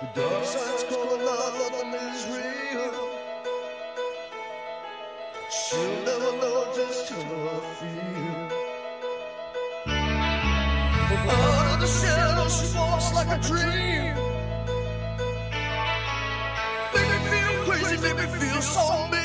The dark side's calling out, nothing is real. She'll never know just how I feel. From out of the shadow she walks like a dream. Make me feel crazy, make me feel so big.